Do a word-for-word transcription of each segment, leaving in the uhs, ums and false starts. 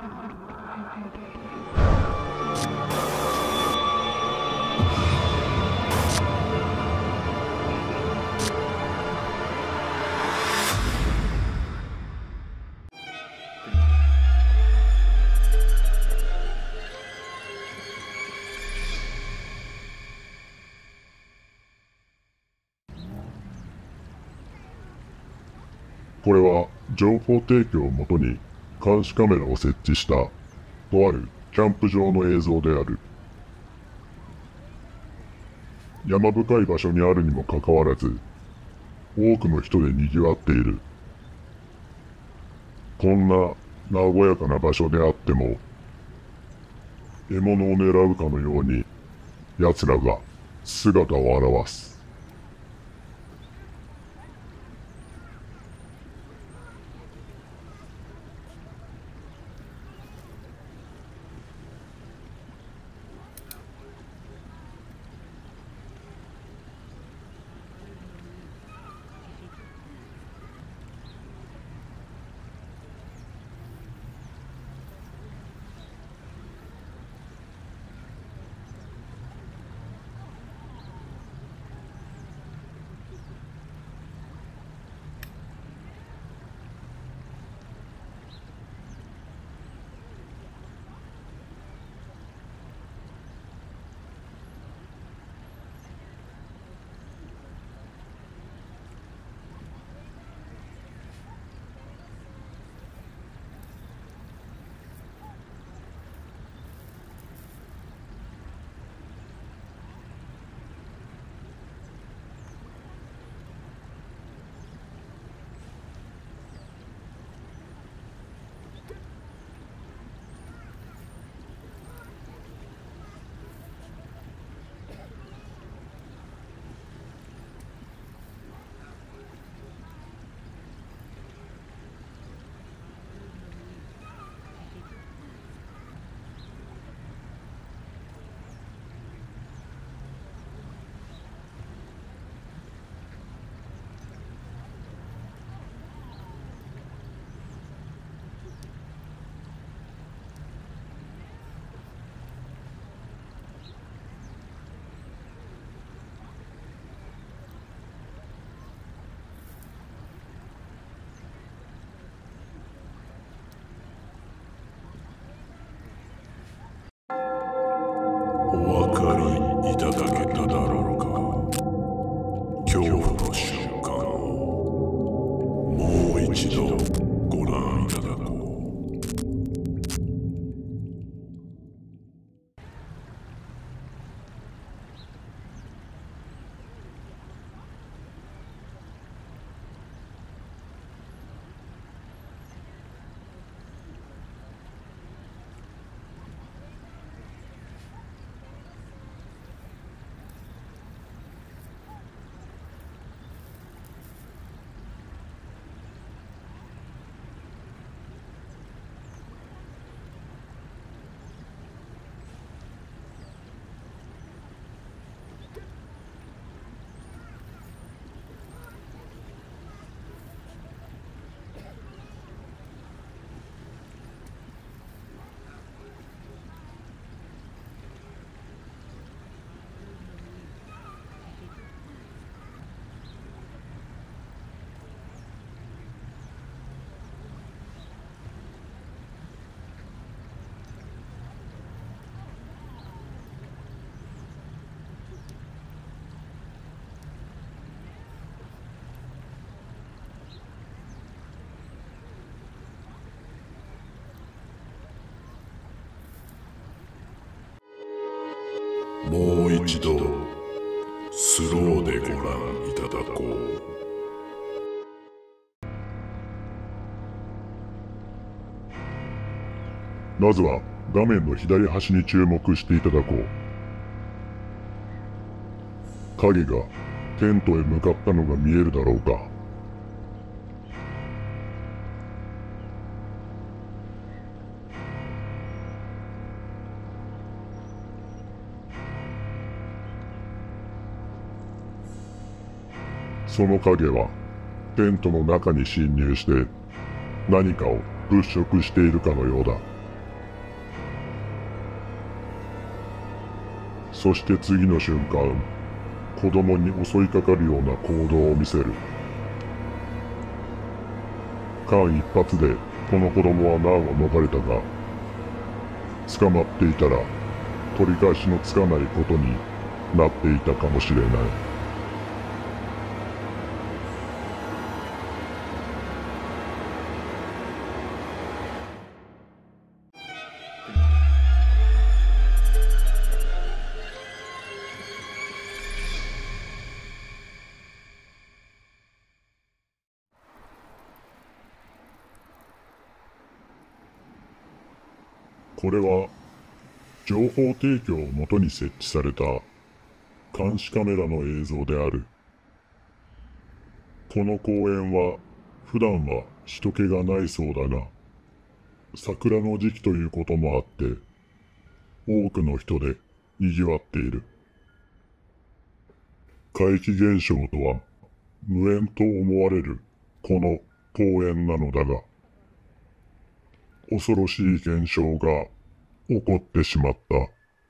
これは情報提供をもとに監視カメラを設置したとあるキャンプ場の映像である。山深い場所にあるにもかかわらず、多くの人で賑わっている。こんな和やかな場所であっても、獲物を狙うかのように奴らが姿を現す。 お分かりいただけただろうか。恐怖の瞬間をもう一度ご覧いただこう。もう一度スローでご覧いただこう。 まずは画面の左端に注目していただこう。影がテントへ向かったのが見えるだろうか。その影はテントの中に侵入して何かを物色しているかのようだ。 そして次の瞬間、子供に襲いかかるような行動を見せる。間一髪でこの子供は難を逃れたが、捕まっていたら取り返しのつかないことになっていたかもしれない。これは情報提供をもとに設置された監視カメラの映像である。この公園は普段は人気がないそうだが、桜の時期ということもあって多くの人で賑わっている。怪奇現象とは無縁と思われるこの公園なのだが、恐ろしい現象が起こってしまった。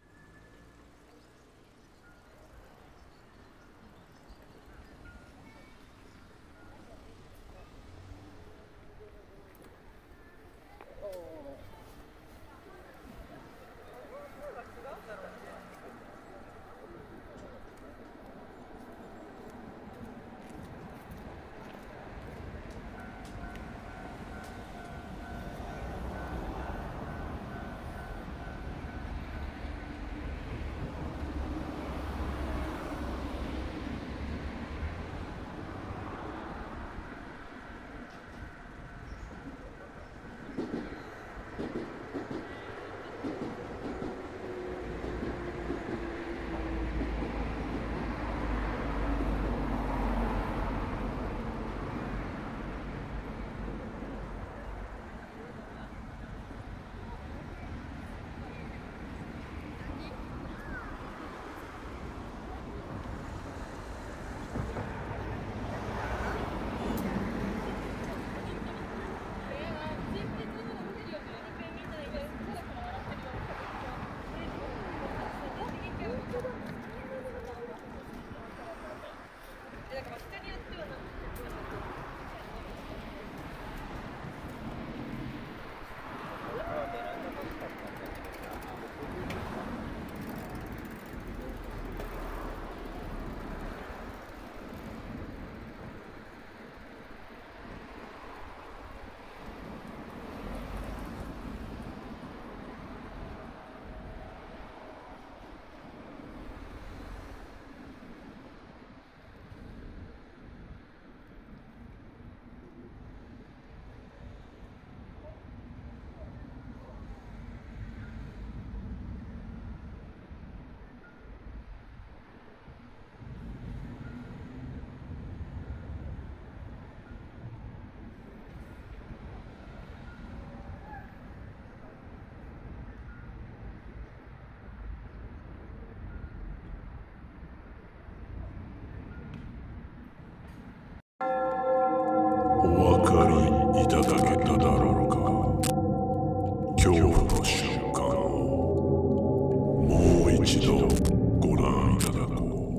お分かりいただけただろうか。恐怖の瞬間をもう一度ご覧いただこう。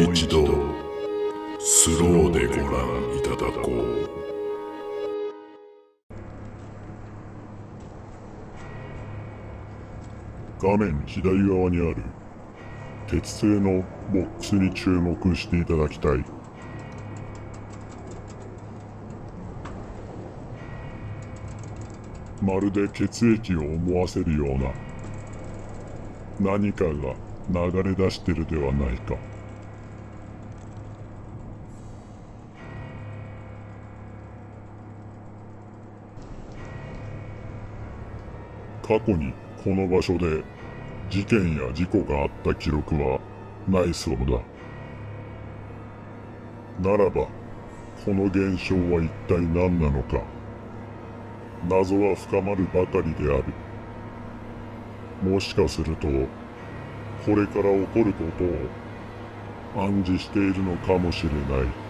う一度スローでご覧いただこう。 画面左側にある鉄製のボックスに注目していただきたい。まるで血液を思わせるような何かが流れ出してるではないか。過去にこの場所で事件や事故があった記録はないそうだ。ならばこの現象は一体何なのか。謎は深まるばかりである。もしかするとこれから起こることを暗示しているのかもしれない。